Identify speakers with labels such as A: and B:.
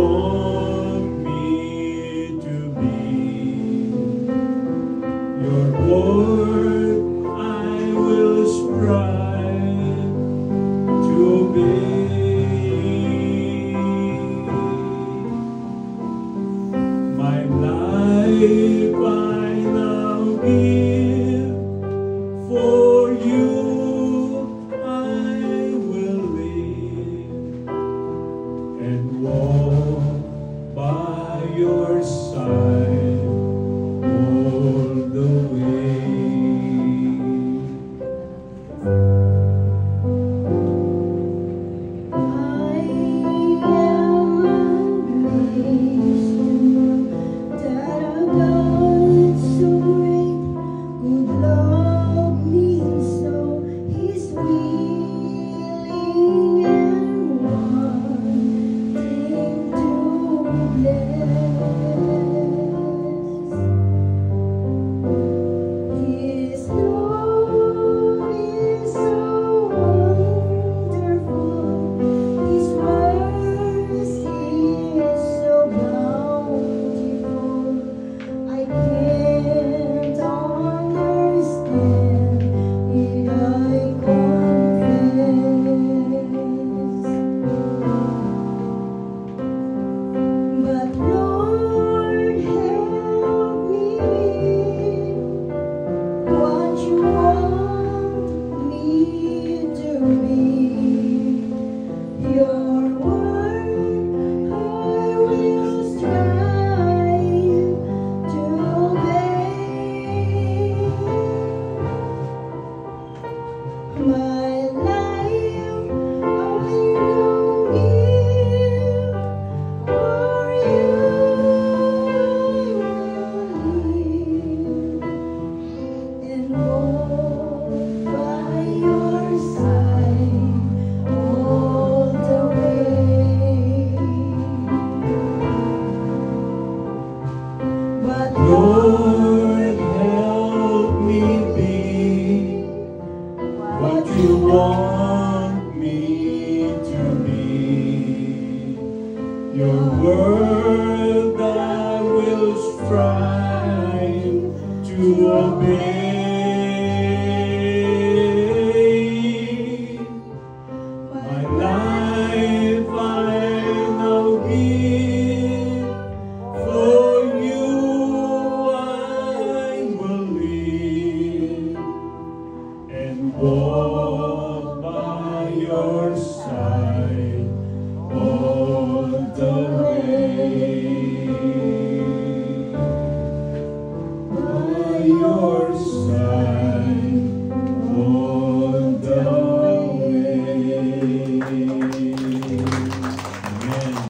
A: want me to be. Your word I will strive to obey. My life I now give, for you I will live and walk by your side all the way. Lord, help me be what you want me to be. Your word I will strive to obey. My life I now give, for you walk by your side all the way.